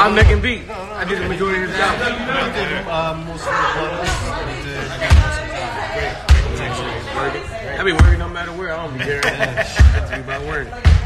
I'm making beat. I did the majority of his job. I be working no matter where. I don't be there. Have to be about work.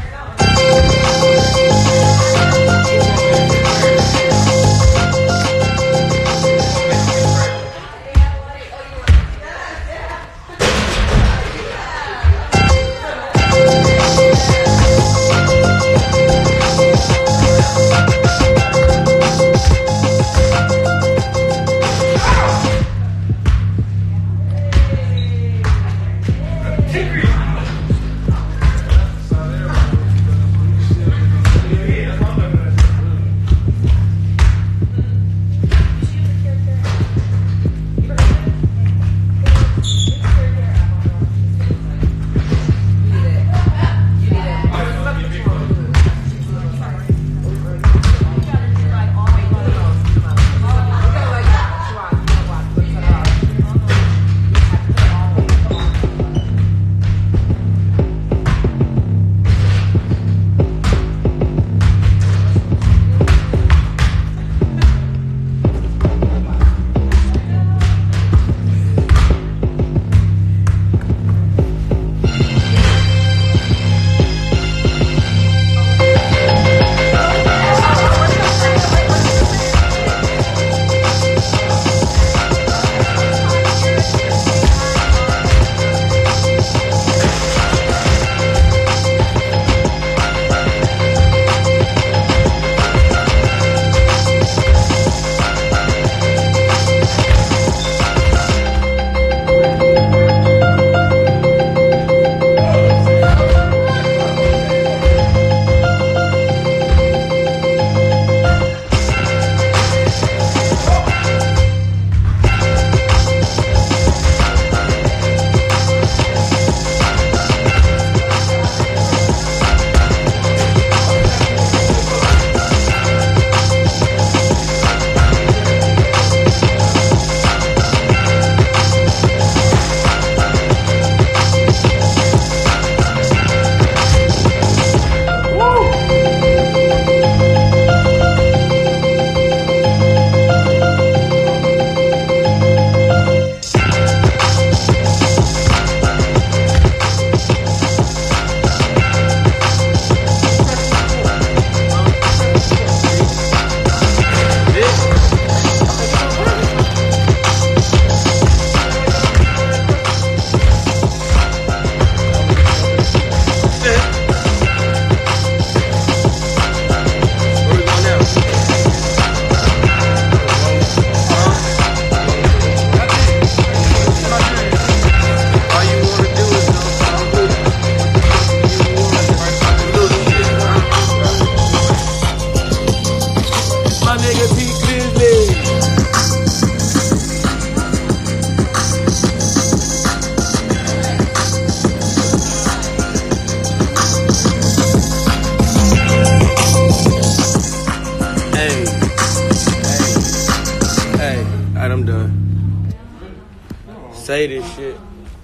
Say this shit.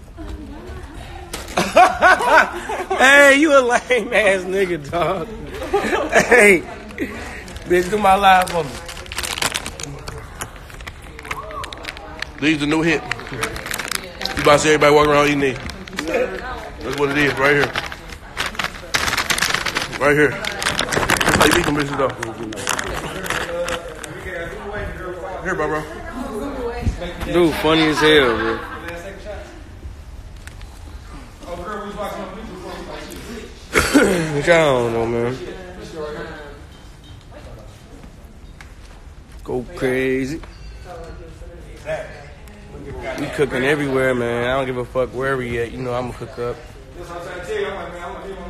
Hey, you a lame ass nigga, dog. Hey, bitch, do my live for me. These the new hit. You about to see everybody walking around eating these. That's what it is, right here. Right here. That's how you eat them bitches, though. Here, bro. Dude, funny as hell, bro. Which I don't know, man. Go crazy. We cooking everywhere, man. I don't give a fuck where we at. You know I'm gonna cook up.